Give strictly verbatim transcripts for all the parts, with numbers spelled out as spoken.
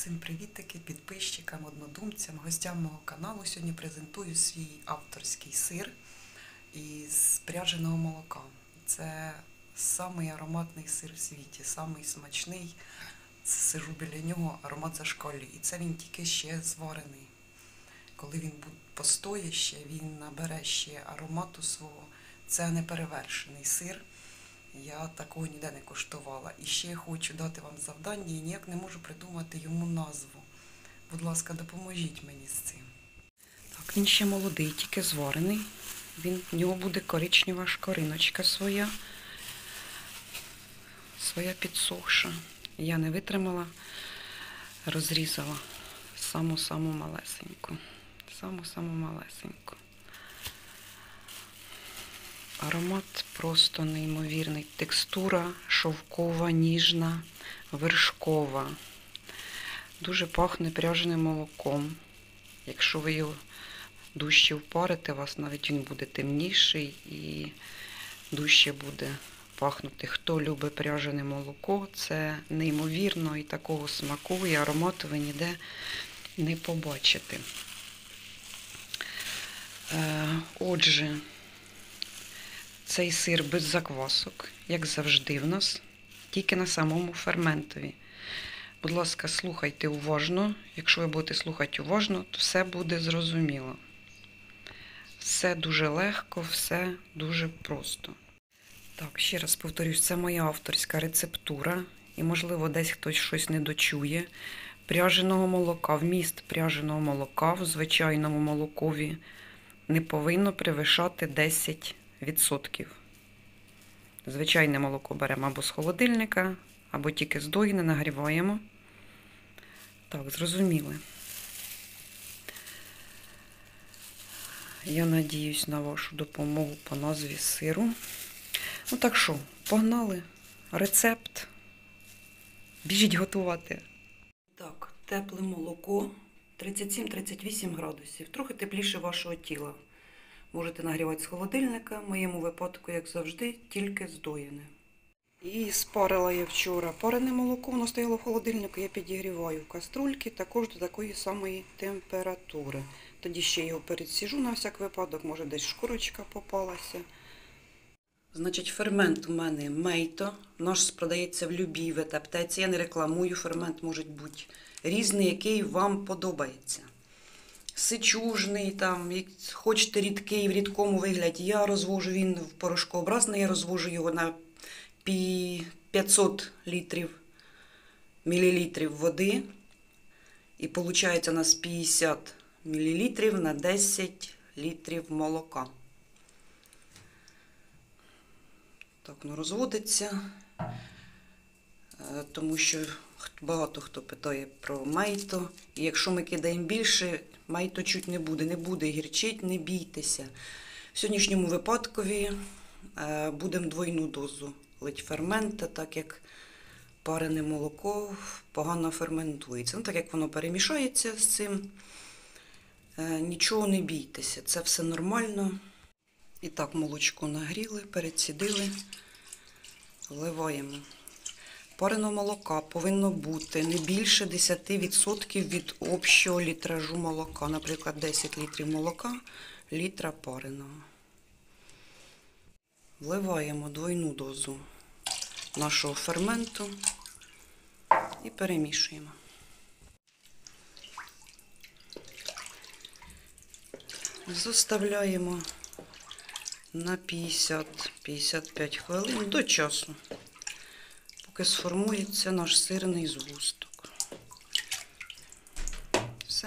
Всім привітики підписчикам, однодумцям, гостям мого каналу. Сьогодні презентую свій авторський сир із пряженого молока. Це самий ароматний сир в світі, самий смачний. Сижу біля нього, аромат зашкалює. І це він тільки ще зварений. Коли він постоїть ще, він набере ще аромату свого. Це неперевершений сир. Я такого ніде не коштувала. І ще я хочу дати вам завдання і ніяк не можу придумати йому назву. Будь ласка, допоможіть мені з цим. Так, він ще молодий, тільки зварений. Він, в нього буде коричнева шкориночка своя. Своя підсохша. Я не витримала, розрізала саму-саму малесеньку. Саму-саму малесеньку. Аромат просто неймовірний. Текстура шовкова, ніжна, вершкова. Дуже пахне пряженим молоком. Якщо ви його дужче впарите, у вас навіть він буде темніший і дужче буде пахнути. Хто любить пряжене молоко, це неймовірно, і такого смаку, і аромату ви ніде не побачите. Отже, цей сир без заквасок, як завжди в нас, тільки на самому ферментові. Будь ласка, слухайте уважно. Якщо ви будете слухати уважно, то все буде зрозуміло. Все дуже легко, все дуже просто. Так, ще раз повторюсь, це моя авторська рецептура. І, можливо, десь хтось щось не дочує. Пряженого молока, вміст пряженого молока в звичайному молокові не повинно перевищати десять відсотків. Звичайне молоко беремо або з холодильника, або тільки здоїне, нагріваємо. Так, зрозуміли. Я надіюсь на вашу допомогу по назві сиру. Ну так що, погнали. Рецепт. Біжіть готувати. Так, тепле молоко. тридцять сім - тридцять вісім градусів. Трохи тепліше вашого тіла. Можете нагрівати з холодильника, в моєму випадку, як завжди, тільки здоєне. І спарила я вчора парене молоко, воно стояло в холодильнику, я підігріваю в каструльки, також до такої самої температури. Тоді ще його передсіжу на всяк випадок, може десь шкурочка попалася. Значить, фермент у мене мейто, наш продається в любій ветаптеці, я не рекламую, фермент може бути різний, який вам подобається. Сичужний, там, хочете рідкий, в рідкому вигляді. Я розвожу, він в порошкообразний, я розвожу його на п'ятсот літрів, мілілітрів води. І виходить у нас п'ятдесят мілілітрів на десять літрів молока. Так, воно розводиться, тому що багато хто питає про мейто. І якщо ми кидаємо більше, мейто чуть не буде. Не буде гірчить, не бійтеся. В сьогоднішньому випадкові будемо двойну дозу лить фермента, так як парене молоко погано ферментується. Ну, так як воно перемішається з цим, нічого не бійтеся, це все нормально. І так, молочко нагріли, перецідили, вливаємо. Пареного молока повинно бути не більше десять відсотків від общого літражу молока. Наприклад, десять літрів молока, літра пареного. Вливаємо двойну дозу нашого ферменту і перемішуємо. Заставляємо на п'ятдесят - п'ятдесят п'ять хвилин до часу, поки сформується наш сирний згусток. Все.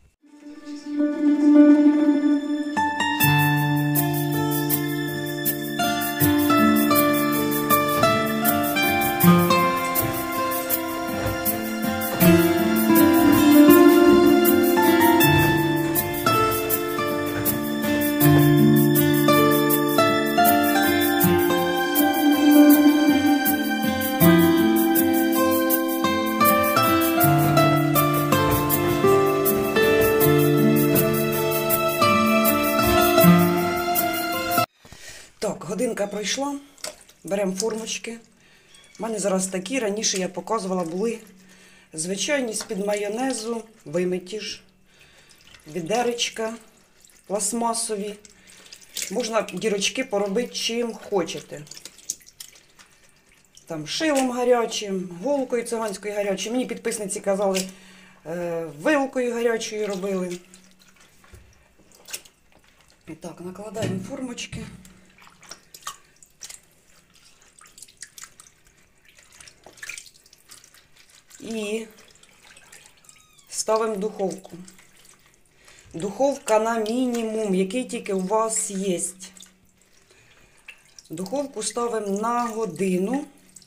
Так, годинка пройшла, беремо формочки. У мене зараз такі, раніше я показувала, були Звичайні з-під майонезу, вимиті ж, відеречка, пластмасові. Можна дірочки поробити чим хочете. Там шилом гарячим, голкою циганською гарячою. Мені підписниці казали, вилкою гарячою робили. І так, накладаємо формочки. І ставимо в духовку. Духовка на мінімум, який тільки у вас є. Духовку ставимо на годину.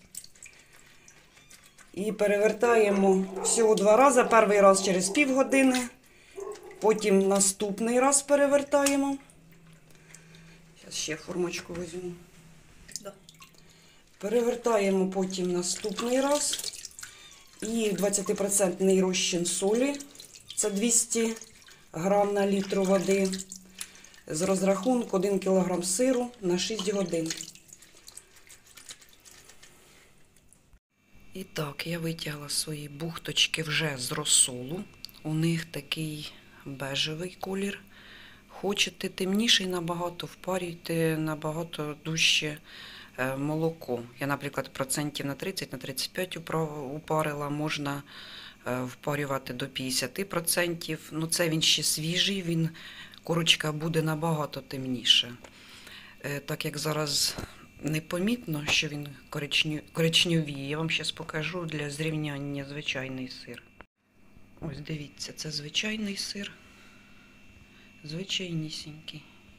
І перевертаємо всього два рази. Перший раз через півгодини, потім наступний раз перевертаємо. Зараз ще формочку візьму. Да. Перевертаємо потім наступний раз. І двадцятипроцентний розчин солі, це двісті грам на літр води. З розрахунку один кілограм сиру на шість годин. І так, я витягла свої бухточки вже з розсолу. У них такий бежевий колір. Хочете темніший набагато, впарюйте набагато дужче молоко. Я, наприклад, процентів на тридцять, на тридцять п'ять упарила. Можна впарювати до п'ятдесят процентів. Ну, це він ще свіжий, він, корочка буде набагато темніше. Так як зараз непомітно, що він коричневіє. Я вам зараз покажу для зрівняння звичайний сир. Ось дивіться, це звичайний сир. Звичайнісінький.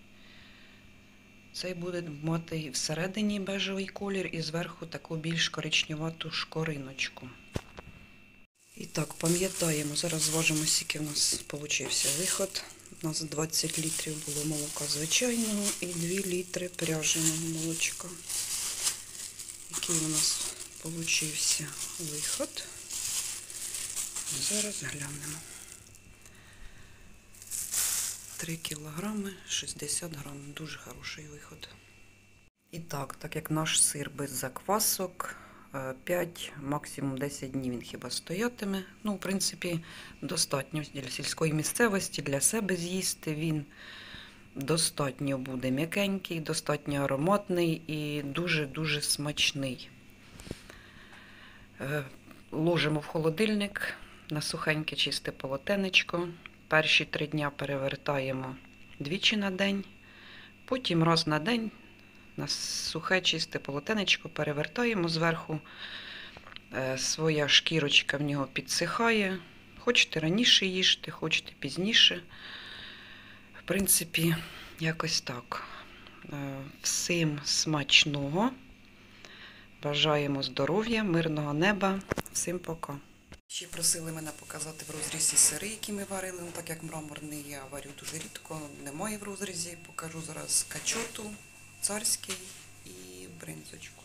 Цей буде мати всередині бежевий колір і зверху таку більш коричневату шкориночку. І так, пам'ятаємо, зараз зважимо, скільки в нас получився виход. У нас двадцять літрів було молока звичайного і два літри пряженого молочка. Який у нас получився виход. Зараз глянемо. три кілограми, шістдесят грам. Дуже хороший виход. І так, так як наш сир без заквасок, п'ять, максимум десять днів він хіба стоятиме. Ну, в принципі, достатньо для сільської місцевості, для себе з'їсти. Він достатньо буде м'якенький, достатньо ароматний і дуже-дуже смачний. Ложимо в холодильник на сухеньке чисте полотенечко. Перші три дня перевертаємо двічі на день, потім раз на день на сухе чисте полотенечко перевертаємо зверху. Своя шкірочка в нього підсихає. Хочете раніше їжте, хочете пізніше. В принципі, якось так. Всім смачного. Бажаємо здоров'я, мирного неба. Всім пока. Ще просили мене показати в розрізі сири, які ми варили. Ну, так як мраморний я варю дуже рідко, немає в розрізі. Покажу зараз качоту, царський і бринзочку.